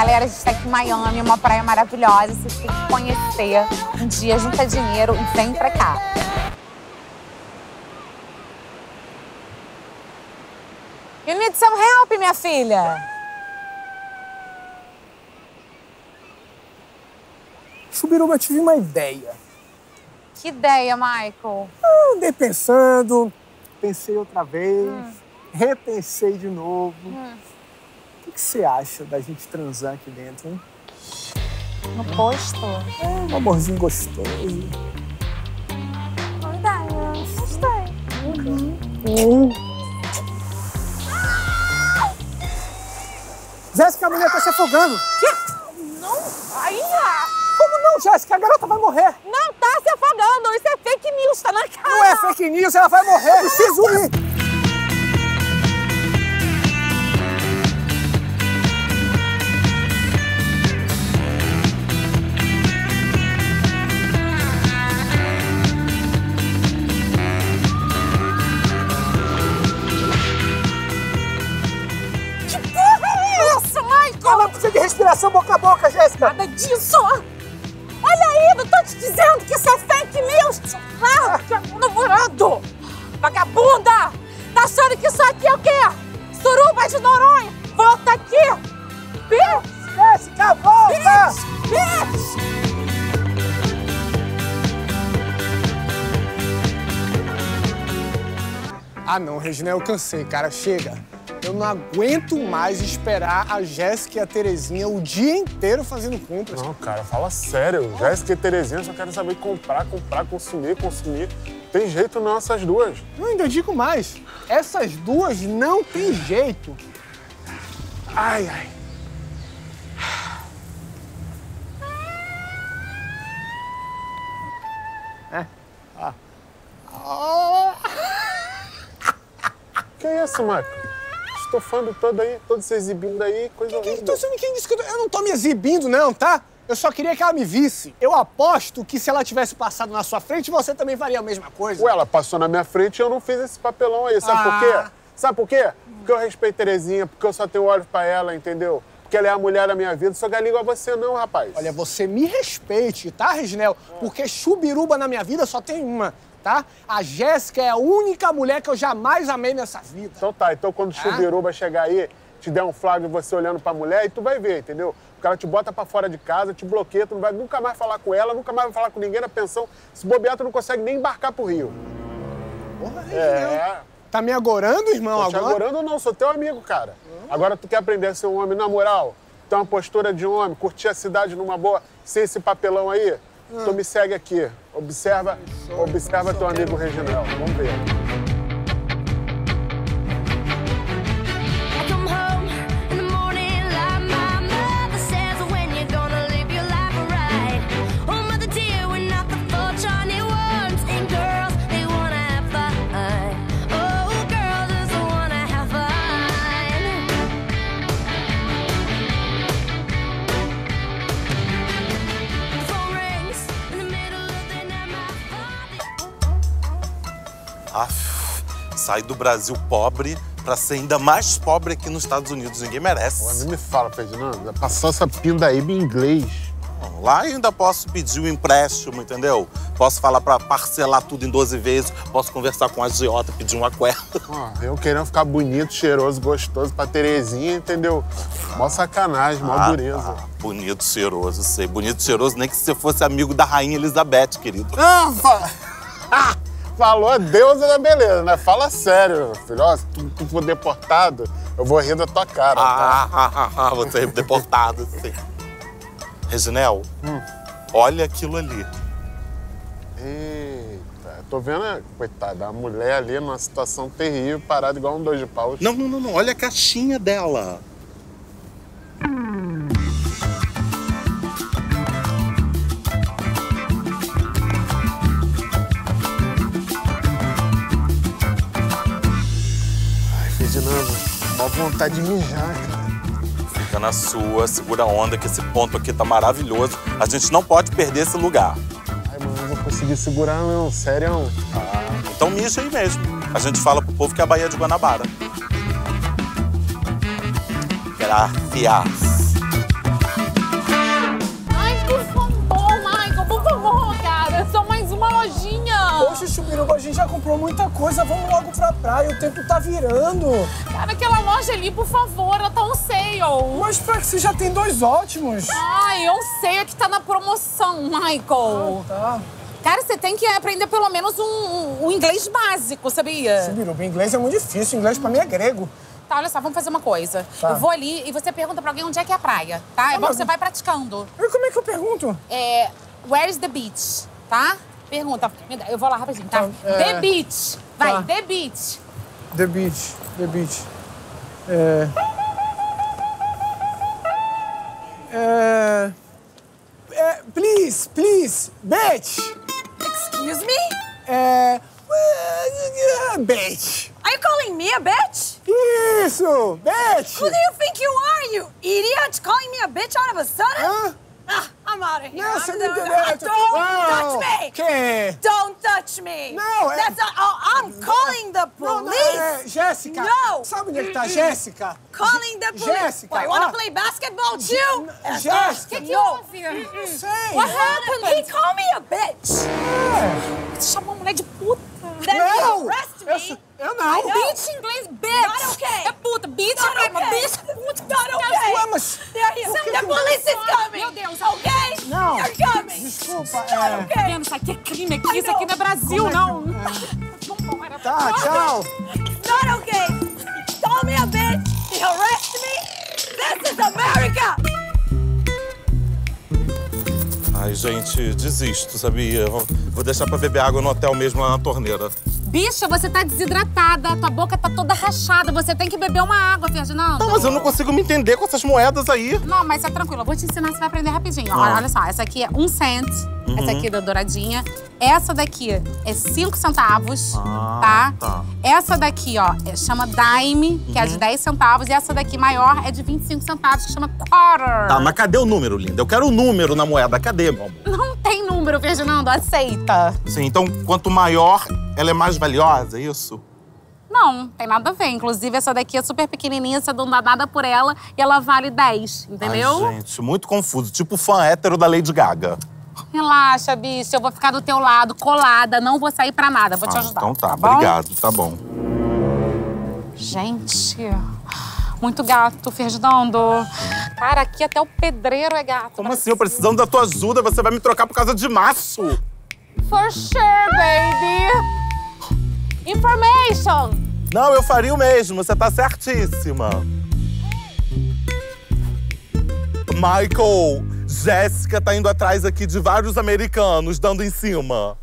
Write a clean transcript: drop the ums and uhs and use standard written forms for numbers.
Galera, a gente tá aqui em Miami, uma praia maravilhosa. Vocês têm que conhecer. Um dia, junta dinheiro e vem pra cá. You need some help, minha filha. Chubiruba, tive uma ideia. Que ideia, Michael? Andei pensando, pensei outra vez, repensei de novo. O que você acha da gente transar aqui dentro, hein? No posto? Um amorzinho gostoso. Boa ideia. Gostei. Jéssica, a mulher tá se afogando. Que? Não. Aí, Como não, Jéssica? A garota vai morrer. não tá se afogando. Isso é fake news, tá na cara. Não é fake news, ela vai morrer. Eu preciso ir. Que porra é essa, Michael? Ela precisa de respiração boca a boca, Jéssica. Nada disso. Olha aí, não tô te dizendo que isso é fake news. Larga, meu namorado. Vagabunda. Tá achando que isso aqui é o quê? Suruba de Noronha. Volta aqui. Bitch. Jéssica, volta! Bitch. Ah não, Regina, eu cansei, cara, chega. Eu não aguento mais esperar a Jéssica e a Terezinha o dia inteiro fazendo compras. Não, cara, fala sério. Jéssica e Terezinha só querem saber comprar, consumir. Tem jeito não essas duas. Eu ainda digo mais, essas duas não tem jeito. Ai, ai. Que isso, Marco? Estofando todo aí, todo se exibindo aí, coisa horrível. Quem disse que eu não tô me exibindo, não, tá? Eu só queria que ela me visse. Eu aposto que se ela tivesse passado na sua frente, você também faria a mesma coisa. Ué, ela passou na minha frente e eu não fiz esse papelão aí. Sabe por quê? Sabe por quê? Porque eu respeito Terezinha, porque eu só tenho olhos pra ela, entendeu? Porque ela é a mulher da minha vida. Não sou galinha igual a você não, rapaz. Olha, você me respeite, tá, Reginel? Porque chubiruba na minha vida só tem uma, tá? A Jéssica é a única mulher que eu jamais amei nessa vida. Então tá, então quando o chubiruba chegar aí, te der um flagra você olhando pra mulher, aí tu vai ver, entendeu? Porque ela te bota pra fora de casa, te bloqueia, tu não vai nunca mais falar com ela, nunca mais vai falar com ninguém na pensão. Se bobear, tu não consegue nem embarcar pro Rio. Porra, Reginel. Tá me agorando, irmão, Tô te agora? agorando não, sou teu amigo, cara. Agora tu quer aprender a ser um homem na moral, ter uma postura de homem, curtir a cidade numa boa, sem esse papelão aí? Tu me segue aqui. Observa teu amigo Reginel. Vamos ver. Sai do Brasil pobre pra ser ainda mais pobre aqui nos Estados Unidos. Ninguém merece. Pô, nem me fala, Ferdinando. Passou essa pindaíba em inglês. Lá eu ainda posso pedir um empréstimo, entendeu? Posso falar pra parcelar tudo em 12 vezes. Posso conversar com a agiota, pedir um aquarto. Eu querendo ficar bonito, cheiroso, gostoso pra Terezinha, entendeu? Mó sacanagem, mó dureza. Bonito, cheiroso, sei. Bonito, cheiroso, nem que você fosse amigo da Rainha Elizabeth, querido. Falou a deusa da beleza, né? Fala sério, filho. Ó, se tu for deportado, eu vou rir da tua cara. Tá? Você é deportado, sim. Reginel, olha aquilo ali. Eita, tô vendo, coitada, a mulher ali numa situação terrível, parada igual um dois de paus. Não, olha a caixinha dela. Mó vontade de mijar, cara. Fica na sua, segura a onda, que esse ponto aqui tá maravilhoso. A gente não pode perder esse lugar. Ai, mano, não vou conseguir segurar, não. Sério. Então mija aí mesmo. A gente fala pro povo que é a Baía de Guanabara. Gracias. gente já comprou muita coisa, vamos logo pra praia, o tempo tá virando. Cara, aquela loja ali, por favor, ela tá on sale. Mas pra que você já tem 2 ótimos? Ai, eu sei, é que tá na promoção, Michael. Tá. Cara, você tem que aprender pelo menos um inglês básico, sabia? Biruba, inglês é muito difícil, inglês pra mim é grego. Tá, olha só, vamos fazer uma coisa. Tá. Eu vou ali e você pergunta pra alguém onde é que é a praia, tá? É bom que você vai praticando. E como é que eu pergunto? Where is the beach, tá? Pergunta. Eu vou lá rapidinho, tá? Tá, The beach. Vai, tá. the beach. The beach, the beach. Please, bitch. Excuse me? Bitch. Are you calling me a bitch? Isso, bitch. Who do you think you are, you idiot? Calling me a bitch out of a sudden? Hã? Ah, I'm out of here. Não, você não Don't entendeu. touch me! Que? Don't touch me! Não, é- That's not, I'm calling the police! Jéssica. No. Sabe onde é que tá a Jéssica? Calling the police! Jéssica, Why, you wanna ah. play basketball too? Jéssica. Que No. houve? Não sei. What happened? He called me a bitch! Você chamou a mulher de puta. Then Não. he arrested me! Eu não. Bitch em inglês, bitch. Not okay. É puta. Bitch Not é uma okay. bitch. Puta. Not okay! Ué, mas... There he is. The police is coming! Meu Deus. Okay? Não. They're coming! Desculpa, Not okay! Vendo, isso aqui é crime aqui. Isso aqui não é Brasil, não. Vambora. Tá, tchau. Not okay! He called me a bitch! He arrested me! This is America! Ai, gente, desisto, sabia? Vou deixar pra beber água no hotel mesmo, lá na torneira. Bicha, você tá desidratada. Tua boca tá toda rachada. Você tem que beber uma água, Ferdinando. Não, mas eu não consigo me entender com essas moedas aí. Não, mas é tranquilo. Eu vou te ensinar, você vai aprender rapidinho. Olha só, essa aqui é 1 cent. Essa aqui da douradinha. Essa daqui é 5 centavos, tá? tá. Essa daqui, ó, chama dime, que é de 10 centavos. E essa daqui maior é de 25 centavos, que chama quarter. Tá, mas cadê o número, linda? Eu quero o número na moeda. Cadê, meu amor? Não tem número, Ferdinando. Aceita. Sim, então quanto maior, ela é mais valiosa, é isso? Não, tem nada a ver. Inclusive, essa daqui é super pequenininha, você não dá nada por ela e ela vale 10, entendeu? Ai, gente, muito confuso. Tipo fã hétero da Lady Gaga. Relaxa, bicho. Eu vou ficar do teu lado, colada. Não vou sair pra nada. Vou te ajudar. Então tá, bom? obrigado, tá bom. Gente, muito gato, Ferdinando. Cara, aqui até o pedreiro é gato. Como assim? Eu precisando da tua ajuda, você vai me trocar por causa de macho? For sure, baby. Information. Não, eu faria o mesmo, você tá certíssima. Michael, Jéssica tá indo atrás aqui de vários americanos, dando em cima.